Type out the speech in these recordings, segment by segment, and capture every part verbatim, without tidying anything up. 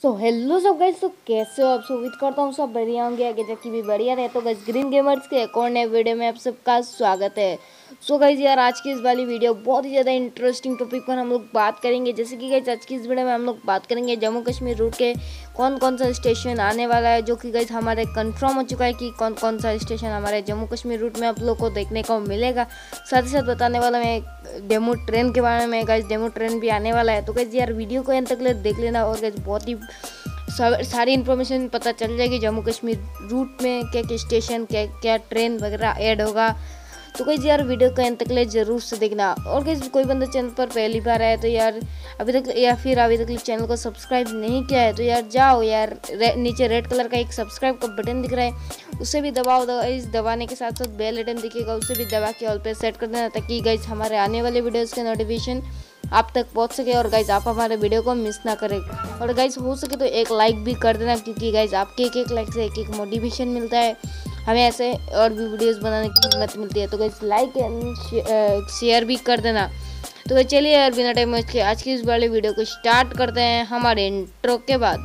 So hello सब guys, तो कैसे हो आप? सब उम्मीद करता हूँ सब बढ़िया होंगे, आगे जाके भी बढ़िया रहे। तो गाइस ग्रीन गेमर्स के एक और नए वीडियो में आप सबका स्वागत है। सो गाइस यार, आज की इस वाली वीडियो बहुत ही ज़्यादा इंटरेस्टिंग टॉपिक पर हम लोग बात करेंगे। जैसे कि गाइस आज की इस वीडियो में हम लोग बात करेंगे जम्मू कश्मीर रूट के कौन कौन सा स्टेशन आने वाला है, जो कि गाइस हमारे कंफर्म हो चुका है कि कौन कौन सा स्टेशन हमारे जम्मू कश्मीर रूट में आप लोग को देखने को मिलेगा। साथ ही साथ बताने वाला मैं डेमो ट्रेन के बारे में। गाइस डेमो ट्रेन भी आने वाला है, तो गाइस यार वीडियो को एंड तक ले देख लेना और गाइस बहुत ही सारी इन्फॉर्मेशन पता चल जाएगी जम्मू कश्मीर रूट में क्या क्या स्टेशन, क्या क्या ट्रेन वगैरह ऐड होगा। तो गाइस यार वीडियो को एंड तक ले जरूर से देखना। और गाइस कोई बंदा चैनल पर पहली बार आया तो यार अभी तक या फिर अभी तक चैनल को सब्सक्राइब नहीं किया है तो यार जाओ यार, नीचे रेड कलर का एक सब्सक्राइब का बटन दिख रहा है, उसे भी दबाओ। इस दबाने के साथ साथ बेल आइकन दिखेगा, उसे भी दबा के ऑल पे सेट कर देना, ताकि गाइस हमारे आने वाले वीडियोज़ के नोटिफिकेशन आप तक पहुंच सके और गाइस आप हमारे वीडियो को मिस ना करें। और गाइस हो सके तो एक लाइक भी कर देना, क्योंकि गाइस आपके एक एक लाइक से एक एक मोटिवेशन मिलता है, हमें ऐसे और भी वीडियोस बनाने की हिम्मत मिलती है। तो गाइस लाइक एंड शेयर भी कर देना। तो गाइस चलिए यार बिना टाइम वेस्ट किए आज की इस वाले वीडियो को स्टार्ट करते हैं हमारे इंट्रो के बाद।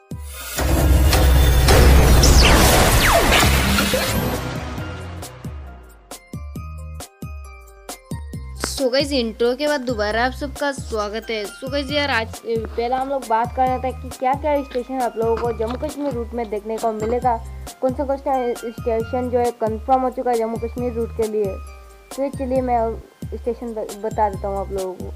सो गाइस इंट्रो के बाद दोबारा आप सबका स्वागत है। सो गाइस यार आज पहला हम लोग बात कर रहे थे कि क्या क्या स्टेशन आप लोगों को जम्मू कश्मीर रूट में देखने को मिलेगा, कौन सा कौन सा स्टेशन जो है कंफर्म हो चुका है जम्मू कश्मीर रूट के लिए। तो चलिए मैं स्टेशन बता देता हूँ आप लोगों को।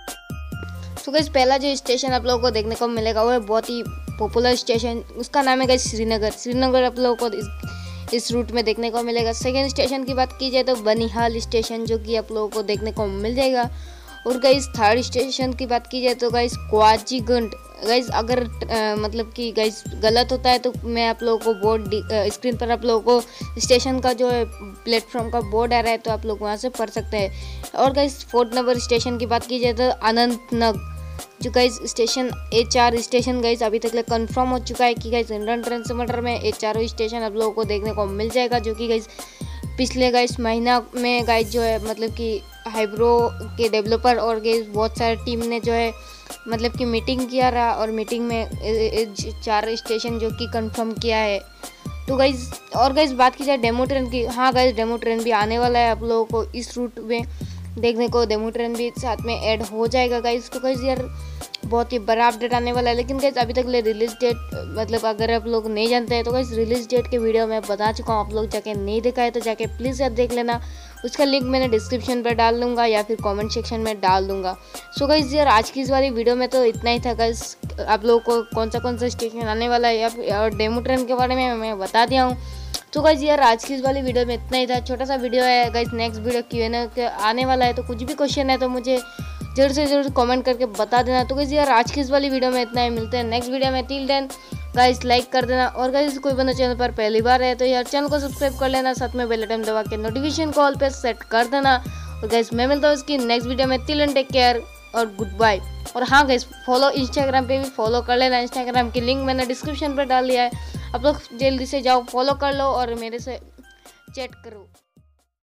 सो गाइस पहला जो स्टेशन आप लोगों को देखने को मिलेगा वो है बहुत ही पॉपुलर स्टेशन, उसका नाम है गाइस श्रीनगर। श्रीनगर आप लोगों को इस, इस रूट में देखने को मिलेगा। सेकेंड स्टेशन की बात की जाए तो बनिहाल स्टेशन, जो कि आप लोगों को देखने को मिल जाएगा। और गाइस थर्ड स्टेशन की बात की जाए तो गाइस क्वाजीगंड। गाइस अगर आ, मतलब कि गाइस गलत होता है तो मैं आप लोगों को बोर्ड स्क्रीन पर आप लोगों को स्टेशन का जो है प्लेटफॉर्म का बोर्ड आ रहा है, तो आप लोग वहाँ से पढ़ सकते हैं। और गाइस फोर्थ नंबर स्टेशन की बात की जाए तो अनंतनाग, जो गाइस स्टेशन ए चार स्टेशन गाइस अभी तक कंफर्म हो चुका है कि गाइस इंडियन ट्रांसमीटर में ए चारों स्टेशन आप लोगों को देखने को मिल जाएगा, जो कि गाइस पिछले गाइस महीना में गाइस जो है मतलब कि हाइब्रो के डेवलपर और गाइस बहुत सारे टीम ने जो है मतलब कि मीटिंग किया रहा और मीटिंग में चार स्टेशन जो कि कंफर्म किया है। तो गाइस और गाइस बात की जाए डेमो ट्रेन की, हाँ गाइस डेमो ट्रेन भी आने वाला है आप लोगों को इस रूट में देखने को। डेमो ट्रेन भी साथ में ऐड हो जाएगा गाइस। तो गाइस यार बहुत ही बड़ा अपडेट आने वाला है, लेकिन गाइस अभी तक ले रिलीज डेट मतलब अगर आप लोग नहीं जानते हैं तो गाइस रिलीज डेट के वीडियो मैं बता चुका हूँ। आप लोग जाके नहीं देखा है तो जाके प्लीज़ यार देख लेना, उसका लिंक मैंने डिस्क्रिप्शन पर डाल दूंगा या फिर कमेंट सेक्शन में डाल दूंगा। सो गाइस यार आज की इस वाली वीडियो में तो इतना ही था गाइस। आप लोगों को कौन सा कौन सा स्टेशन आने वाला है या और डेमो ट्रेन के बारे में मैं बता दिया हूँ। तो गाइस यार आज की इस वाली वीडियो में इतना ही था, छोटा सा वीडियो है guys. Next video Q and A आने वाला है, तो कुछ भी क्वेश्चन है तो मुझे जरूर से जरूर कमेंट करके बता देना। तो गाइस यार आज की इस वाली वीडियो में इतना ही, मिलते हैं नेक्स्ट वीडियो में। टिल देन गाइस लाइक कर देना, और गाइस कोई बंदा चैनल पर पहली बार है तो यार चैनल को सब्सक्राइब कर लेना, साथ में बेल आइकन दबा के नोटिफिकेशन कॉल पे सेट कर देना। और गाइस मैं मिलता हूँ इसकी नेक्स्ट वीडियो में। टिल एंड टेक केयर और गुड बाय। और हाँ गाइस फॉलो इंस्टाग्राम पे भी फॉलो कर लेना, इंस्टाग्राम की लिंक मैंने डिस्क्रिप्शन पर डाल दिया है, आप लोग जल्दी से जाओ फॉलो कर लो और मेरे से चैट करो।